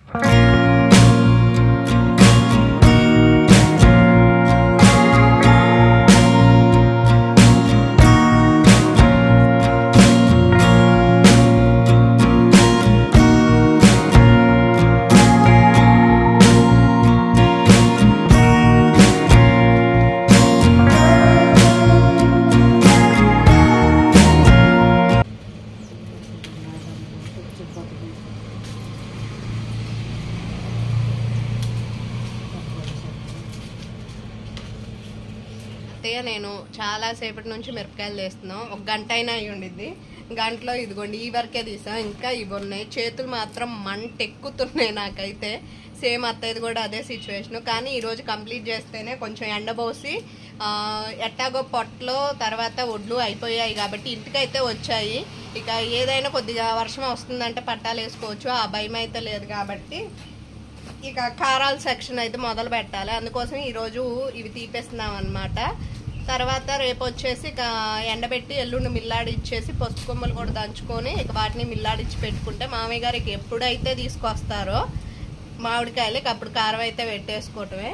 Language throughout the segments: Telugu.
నేను చాలా సేపటి నుంచి మిరపకాయలు తీస్తున్నాం. ఒక గంట అయినా అయి ఉండిద్ది. గంటలో ఇదిగోండి ఈ వరకే తీసాం, ఇంకా ఇవి ఉన్నాయి. చేతులు మాత్రం మంట ఎక్కుతున్నాయి నాకైతే. సేమ్ అత్తయ్యది కూడా అదే సిచ్యువేషన్. కానీ ఈరోజు కంప్లీట్ చేస్తేనే కొంచెం ఎండబోసి ఎట్టాగో పొట్టలో తర్వాత ఒడ్లు అయిపోయాయి కాబట్టి ఇంటికైతే వచ్చాయి. ఇక ఏదైనా కొద్దిగా వర్షం వస్తుందంటే పట్టాలు వేసుకోవచ్చు, ఆ భయం అయితే లేదు కాబట్టి ఇక కారాల సెక్షన్ అయితే మొదలు పెట్టాలి. అందుకోసం ఈరోజు ఇవి తీపేస్తున్నాం అనమాట. తర్వాత రేపు వచ్చేసి ఇక ఎండబెట్టి ఎల్లుండి మిల్లాడిచ్చేసి పసుపు కొమ్మలు కూడా దంచుకొని ఇక వాటిని మిల్లాడిచ్చి పెట్టుకుంటే మామయ్య గారికి ఎప్పుడైతే తీసుకొస్తారో మామిడికాయలు ఇక అప్పుడు కారం అయితే పెట్టేసుకోవటమే.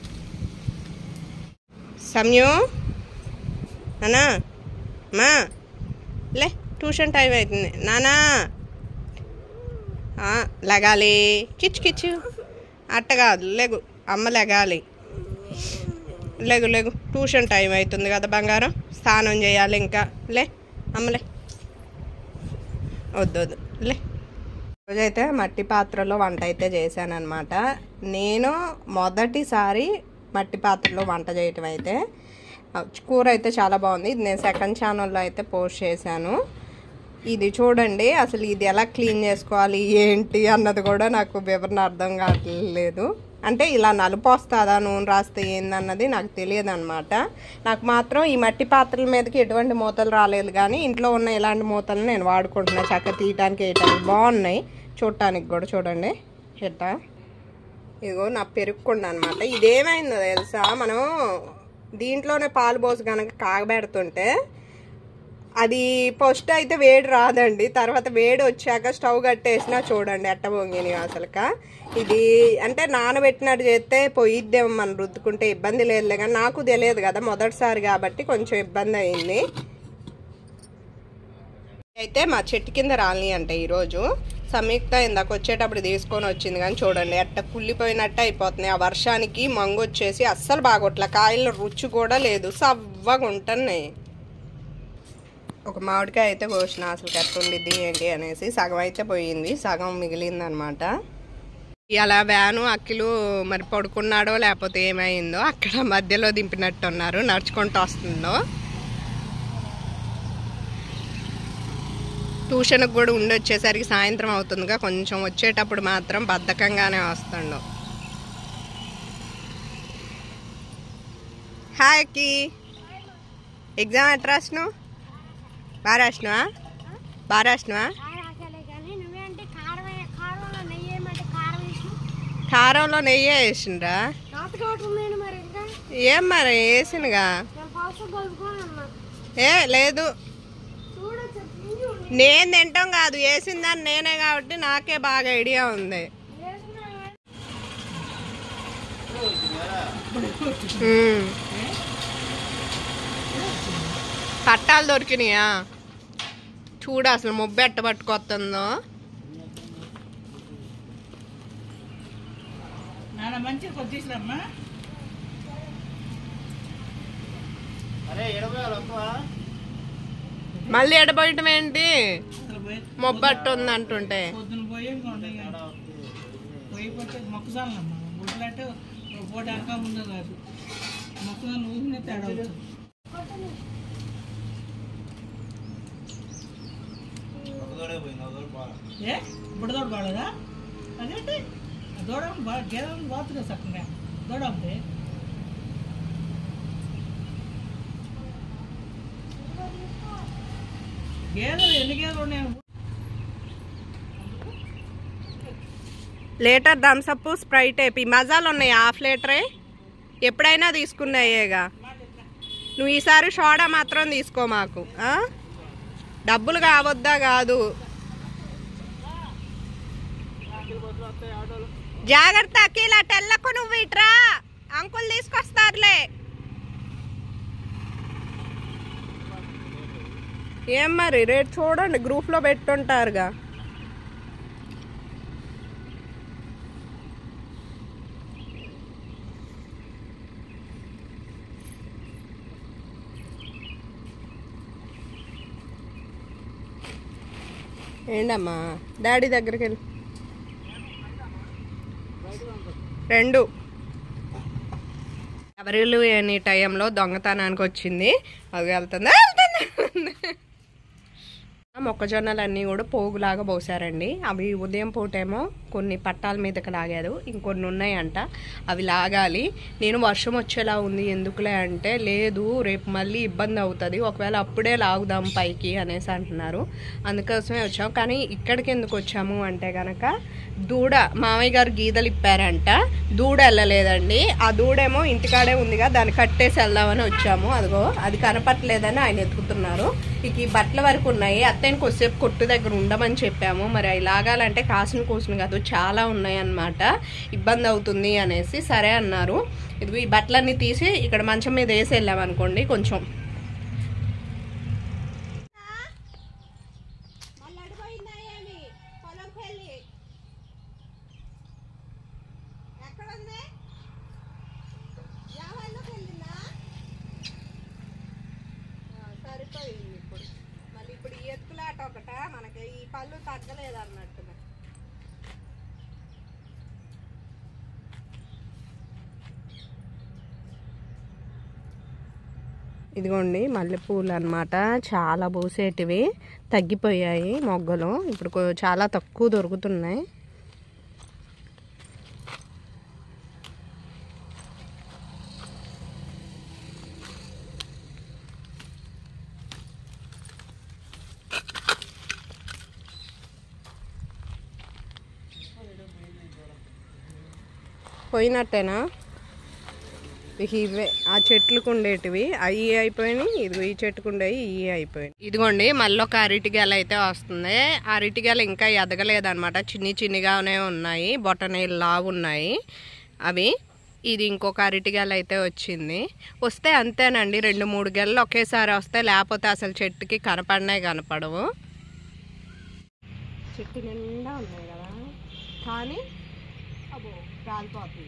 సమయం నానా మా లే ట్యూషన్ టైం అవుతుంది నానా లగాలి కిచ్చు కిచ్చు అట్ట కాదు లేగు అమ్మ లగాలి లేగు లేగు ట్యూషన్ టైం అవుతుంది కదా బంగారం, స్నానం చేయాలి ఇంకా లే అమ్మలే వద్దు వద్దు లే. రోజైతే మట్టి పాత్రలో వంట అయితే చేశాను అనమాట. నేను మొదటిసారి మట్టి పాత్రలో వంట చేయటం అయితే. కూర అయితే చాలా బాగుంది. ఇది నేను సెకండ్ ఛానల్లో అయితే పోస్ట్ చేశాను. ఇది చూడండి, అసలు ఇది ఎలా క్లీన్ చేసుకోవాలి ఏంటి అన్నది కూడా నాకు వివరణ అర్థం కావట్లేదు. అంటే ఇలా నలుపు వస్తుందా నూనె రాస్తే ఏందన్నది నాకు తెలియదు అనమాట. నాకు మాత్రం ఈ మట్టి పాత్రల మీదకి ఎటువంటి మూతలు రాలేదు, కానీ ఇంట్లో ఉన్న ఇలాంటి మూతలు నేను వాడుకుంటున్నా. చక్కగా తీయటానికి వేయటానికి బాగున్నాయి, చూడటానికి కూడా. చూడండి ఎట్టా, ఇదిగో నా పెరుగుకుండా అనమాట. ఇదేమైందో తెలుసా, మనం దీంట్లోనే పాలు పోసి కనుక కాగబెడుతుంటే అది ఫస్ట్ అయితే వేడి రాదండి, తర్వాత వేడి వచ్చాక స్టవ్ కట్టేసినా చూడండి ఎట్ట పొంగిని అసలుక. ఇది అంటే నానబెట్టినట్టు చేస్తే పొయ్యిద్దేమో మనం రుద్దుకుంటే ఇబ్బంది లేదులే, కానీ నాకు తెలియదు కదా మొదటిసారి కాబట్టి కొంచెం ఇబ్బంది అయింది. అయితే మా చెట్టు కింద రాలి అంటే ఈరోజు సంయుక్త ఇందాక వచ్చేటప్పుడు తీసుకొని వచ్చింది, కానీ చూడండి ఎట్ట కుళ్ళిపోయినట్టు అయిపోతున్నాయి. ఆ వర్షానికి మంగు వచ్చేసి అస్సలు బాగోట్ల, కాయల రుచి కూడా లేదు, సవ్వగా ఉంటున్నాయి. ఒక మామిడికాయ అయితే కోసిన, అసలు కట్టుండిద్ది ఏంటి అనేసి. సగం అయితే పోయింది, సగం మిగిలింది అనమాట. ఇలా వ్యాను అక్కిలు మరి పడుకున్నాడో లేకపోతే ఏమైందో అక్కడ మధ్యలో దింపినట్టున్నారు, నడుచుకుంటూ వస్తుందో. ట్యూషన్కి కూడా ఉండి వచ్చేసరికి సాయంత్రం అవుతుందిగా, కొంచెం వచ్చేటప్పుడు మాత్రం బద్ధకంగానే వస్తుండో. హాయ్ అక్కి, ఎగ్జామ్ ఎట్లా రాసినావు? బాగా రాసినావా? బాగా రాసినావా? కారంలో నెయ్యి వేసిండ్రా? ఏం మరి వేసినగా? ఏ లేదు, నేను తింటాం కాదు, వేసిందని నేనే కాబట్టి నాకే బాగా ఐడియా ఉంది. పట్టాలు దొరికినాయా చూడు, అసలు ముబ్బు ఎట్ట పట్టుకొస్తుందో. మళ్ళీ ఎడబోయటం ఏంటి, మొబ్బట్టు ఉంది అంటుంటే. బుడదోడు బాలేదా? అదేంటి దూడ గేదె బాతుగా సక్కగా దూడ ఉంది. గేదెలు ఎన్ని గేదెలు ఉన్నాయి? లీటర్ థమ్సప్ స్ప్రైట్ అయిపోయి మజాలు ఉన్నాయి, హాఫ్ లీటరే ఎప్పుడైనా తీసుకున్నాయేగా. నువ్వు ఈసారి సోడా మాత్రం తీసుకో మాకు, డబ్బులు కావద్దా కాదు. జాగ్రత్త అఖిల తెల్లకు నువ్వు ఇట్రా అంకుల్ తీసుకొస్తారులే. ఏం మరి రేట్ చూడండి గ్రూప్ లో పెట్టుంటారుగా. ఏంటమ్మా డాడీ దగ్గరికి వెళ్ళి 2 ఎవరిలు ఎనీ టైంలో దొంగతనానికి వచ్చింది. అది వెళ్తుంది. మొక్కజొన్నలు అన్నీ కూడా పోగులాగా పోసారండి. అవి ఉదయం పూటేమో కొన్ని పట్టాల మీదకి లాగారు, ఇంకొన్ని ఉన్నాయంట అవి లాగాలి. నేను వర్షం వచ్చేలా ఉంది ఎందుకులే అంటే లేదు రేపు మళ్ళీ ఇబ్బంది అవుతుంది, ఒకవేళ అప్పుడే లాగుదాం పైకి అనేసి అంటున్నారు. అందుకోసమే వచ్చాము. కానీ ఇక్కడికి ఎందుకు వచ్చాము అంటే కనుక దూడ మామయ్య గారు గీదలు ఇప్పారంట, దూడ వెళ్ళలేదండి. ఆ దూడేమో ఇంటికాడే ఉందిగా దాన్ని కట్టేసి వెళ్దామని వచ్చాము. అదిగో అది కనపట్లేదని ఆయన ఎత్తుకుతున్నారు. ఇక ఈ బట్టల వరకు ఉన్నాయి. అత్తయ్యని కొద్దిసేపు కొట్టు దగ్గర ఉండమని చెప్పాము. మరి అవి లాగాలంటే కాసిన కూసిన కాదు చాలా ఉన్నాయి అన్నమాట, ఇబ్బంది అవుతుంది అనేసి సరే అన్నారు. ఇది ఈ బట్టలన్నీ తీసి ఇక్కడ మంచం మీద వేసి వెళ్ళామనుకోండి కొంచెం సరిపోయింది. ఇప్పుడు మళ్ళీ ఇప్పుడు ఈ ఎత్తులాట ఒకట మనకి ఈ పళ్ళు తగ్గలేదు అన్నట్టుగా. ఇదిగోండి మల్లెపూలు అన్నమాట, చాలా పూసేటివి తగ్గిపోయాయి మొగ్గలు, ఇప్పుడు చాలా తక్కువ దొరుకుతున్నాయి. పోయినట్టేనా ఇవే ఆ చెట్లకు ఉండేటివి అవి అయిపోయినాయి. ఇదిగో ఈ చెట్టుకు ఉండేవి ఇవి అయిపోయినాయి. ఇదిగోండి మళ్ళీ ఒక అరటిగెల అయితే వస్తుంది. అరటిగెల ఇంకా ఎదగలేదన్నమాట, చిన్నగానే ఉన్నాయి, బొటనీళ్ళు లావు ఉన్నాయి అవి. ఇది ఇంకొక అరటిగెల అయితే వచ్చింది. వస్తే అంతేనండి 2-3 గెలలు ఒకేసారి వస్తే, లేకపోతే అసలు చెట్టుకి కనపడవు. చెట్టు నిండా ఉన్నాయి కదా కానీ అబ్బో రాలిపోతుంది.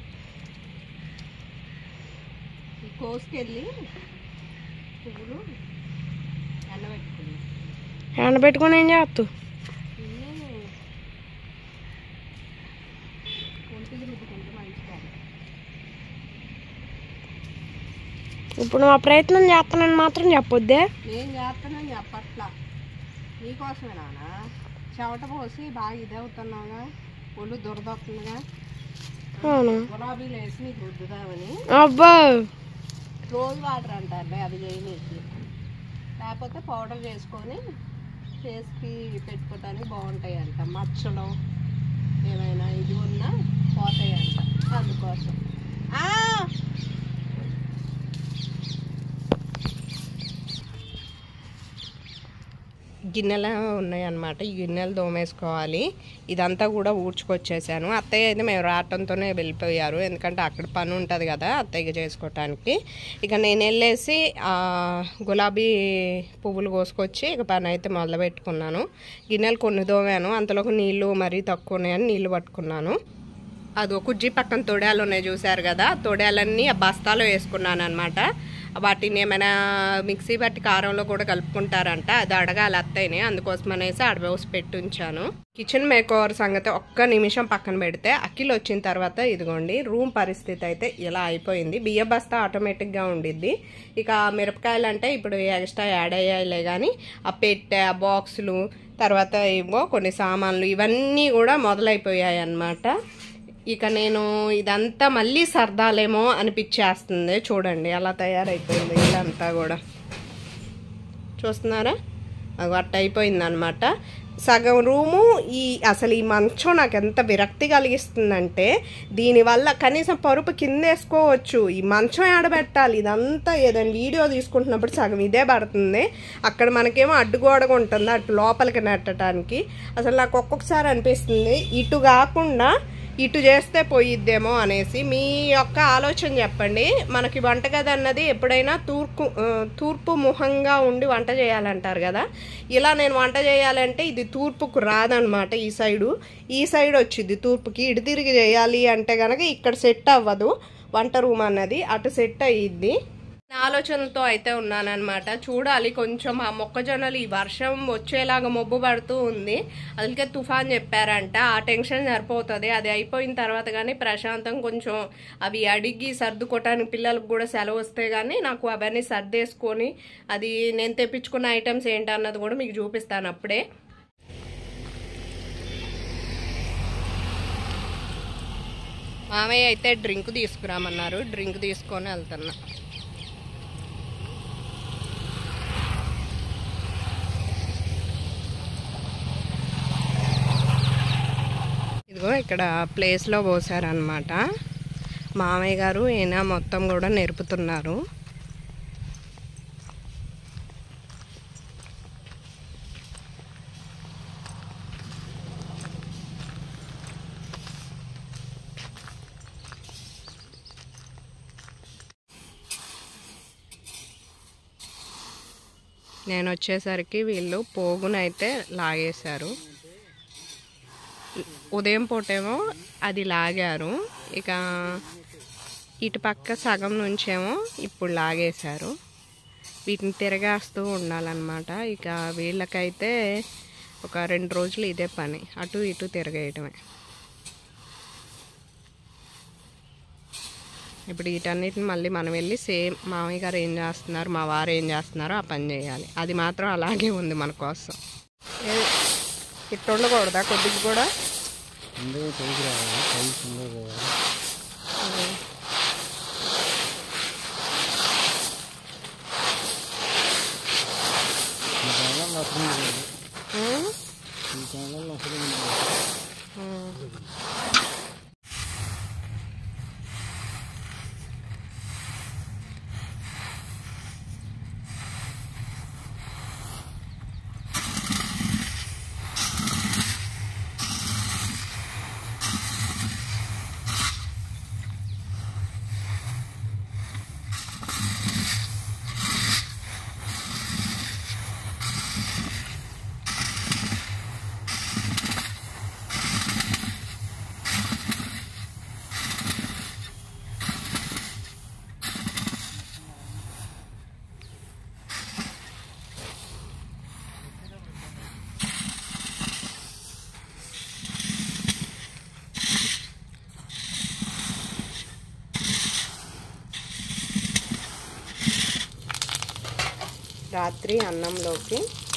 ఈ కోసుకెళ్ళి పువ్వులు ఎండబెట్టుకుని ఏం చేస్తావు? ఒంటికి రుద్దుకుంటే మంచిగా. ఇప్పుడు మా ప్రయత్నం చేస్తానని మాత్రం చెప్పొద్దే. నేను చేస్తానని చెప్పట్లా, నీకోసమే నాన్న. చెవట పోసి బాగా ఇదే అవుతున్నావుగా, ఒళ్ళు దురదొస్తుందిగా. గులాబీలు వేసి నీకు రుద్దుదామని. అబ్బా రోజ్ వాటర్ అంటారులే అది చేయనీకి, లేకపోతే పౌడర్ చేసుకొని ఫేస్కి పెట్టుకోవడానికి బాగుంటాయి అంట. మచ్చలు ఏమైనా ఇది ఉన్నా పోతాయి అంట, అందుకోసం. గిన్నెలు ఉన్నాయన్నమాట, ఈ గిన్నెలు దోమేసుకోవాలి. ఇదంతా కూడా ఊడ్చుకొచ్చేసాను. అత్తయ్య అయితే మేము రావటంతోనే వెళ్ళిపోయారు, ఎందుకంటే అక్కడ పని ఉంటుంది కదా అత్తయ్యకి చేసుకోవటానికి. ఇక నేను వెళ్ళేసి గులాబీ పువ్వులు కోసుకొచ్చి ఇక పని అయితే మొదలు పెట్టుకున్నాను. గిన్నెలు కొన్ని దోమాను, అంతలోకి నీళ్ళు మరీ తక్కువ ఉన్నాయని నీళ్ళు పట్టుకున్నాను. అది కుజ్జి పక్కన తొడాలు ఉన్నాయి చూసారు కదా, తొడాలన్నీ ఆ బస్తాలో వేసుకున్నాను అనమాట. వాటిని ఏమైనా మిక్సీ పట్టి కారంలో కూడా కలుపుకుంటారంట, అది అడగాలి అత్తయ్యని, అందుకోసం అనేసి అడవేసి పెట్టి ఉంచాను. కిచెన్ మేకోవర్ సంగతి ఒక్క నిమిషం పక్కన పెడితే అఖిల్ వచ్చిన తర్వాత ఇదిగోండి రూమ్ పరిస్థితి అయితే ఇలా అయిపోయింది. బియ్య బస్తా ఆటోమేటిక్గా ఉండిద్ది. ఇక మిరపకాయలు అంటే ఇప్పుడు ఎక్స్ట్రా యాడ్ అయ్యాయిలే కానీ ఆ పెట్టె, ఆ బాక్సులు, తర్వాత ఏవో కొన్ని సామాన్లు ఇవన్నీ కూడా మొదలైపోయాయి అన్నమాట. ఇక నేను ఇదంతా మళ్ళీ సర్దాలేమో అనిపించేస్తుంది. చూడండి అలా తయారైపోయింది ఇదంతా కూడా, చూస్తున్నారా? అది అట్ట అయిపోయింది అనమాట. సగం రూము అసలు ఈ మంచం నాకు ఎంత విరక్తి కలిగిస్తుందంటే, దీనివల్ల కనీసం పరుపు కింద వేసుకోవచ్చు, ఈ మంచం ఆడబెట్టాలి. ఇదంతా ఏదైనా వీడియో తీసుకుంటున్నప్పుడు సగం ఇదే పడుతుంది. అక్కడ మనకేమో అడ్డుగోడగా ఉంటుంది అటు లోపలికి నెట్టడానికి. అసలు నాకు ఒక్కొక్కసారి అనిపిస్తుంది ఇటు కాకుండా ఇటు చేస్తే పోయిద్దేమో అనేసి. మీ యొక్క ఆలోచన చెప్పండి. మనకి వంటగది అన్నది ఎప్పుడైనా తూర్పు ముఖంగా ఉండి వంట చేయాలంటారు కదా. ఇలా నేను వంట చేయాలంటే ఇది తూర్పుకు రాదనమాట. ఈ సైడ్ వచ్చింది తూర్పుకి. ఇటు తిరిగి చేయాలి అంటే కనుక ఇక్కడ సెట్ అవ్వదు వంట రూమ్ అన్నది, అటు సెట్ అయ్యిద్ది. ఆలోచనతో అయితే ఉన్నానన్నమాట. చూడాలి. కొంచెం ఆ మొక్కజొన్నలు ఈ వర్షం వచ్చేలాగా మొబ్బు పడుతూ ఉంది, అందుకే తుఫాన్ చెప్పారంట. ఆ టెన్షన్ సరిపోతుంది. అది అయిపోయిన తర్వాత కానీ ప్రశాంతం కొంచెం అవి అడిగి సర్దుకోవటానికి పిల్లలకు కూడా సెలవు వస్తే కానీ నాకు అవన్నీ సర్దేసుకొని అది నేను తెప్పించుకున్న ఐటమ్స్ ఏంటన్నది కూడా మీకు చూపిస్తాను అప్పుడే. మామయ్య అయితే డ్రింక్ తీసుకురామన్నారు, డ్రింక్ తీసుకొని వెళ్తున్నా. ఇదిగో ఇక్కడ ప్లేస్లో పోసారనమాట. మామయ్య గారు ఈయన మొత్తం కూడా నేర్పుతున్నారు. నేను వచ్చేసరికి వీళ్ళు పోగునైతే లాగేశారు. ఉదయం పూటేమో అది లాగారు, ఇక ఇటు పక్క సగం నుంచేమో ఇప్పుడు లాగేశారు. వీటిని తిరగేస్తూ ఉండాలన్నమాట. ఇక వీళ్ళకైతే ఒక 2 రోజులు ఇదే పని, అటు ఇటు తిరగేయటమే. ఇప్పుడు వీటన్నిటిని మళ్ళీ మనం వెళ్ళి సేమ్ మామయ్య గారు ఏం చేస్తున్నారు, మా వారు ఏం చేస్తున్నారో ఆ పని చేయాలి. అది మాత్రం అలాగే ఉంది మన కోసం. ఇట్టు ఉండకూడదా కొద్దిగా కూడా? రాత్రి అన్నంలోకి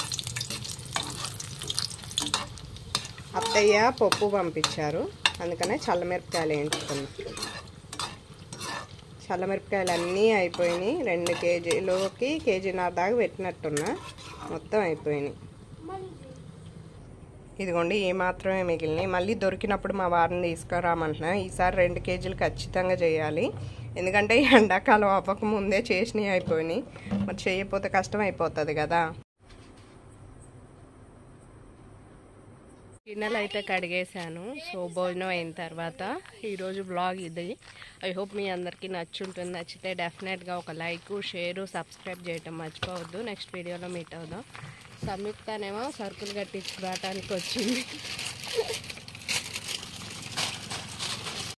అత్తయ్య పప్పు పంపించారు, అందుకనే చల్లమిరపకాయలు వేయించుకున్నాం. చల్లమిరపకాయలు అన్నీ అయిపోయినాయి. 2 కేజీలోకి 1.5 కేజీన్నర దాకా పెట్టినట్టున్నా, మొత్తం అయిపోయినాయి. ఇదిగోండి ఏ మాత్రమే మిగిలినాయి. మళ్ళీ దొరికినప్పుడు మా వారిని తీసుకురామంటున్నా. ఈసారి 2 కేజీలు ఖచ్చితంగా చేయాలి, ఎందుకంటే ఎండాకాలం అవ్వక ముందే చేసినవి అయిపోయినాయి. మరి చేయకపోతే కష్టం అయిపోతుంది కదా. గిన్నెలు అయితే కడిగేశాను. సో భోజనం అయిన తర్వాత ఈరోజు బ్లాగ్ ఇది. ఐ హోప్ మీ అందరికీ నచ్చుంటుంది. నచ్చితే డెఫినెట్గా ఒక లైక్, షేరు, సబ్స్క్రైబ్ చేయటం మర్చిపోవద్దు. నెక్స్ట్ వీడియోలో మీట్ అవుదాం. సంయుక్తనేమో సరుకులు కట్టించుకోవటానికి వచ్చింది.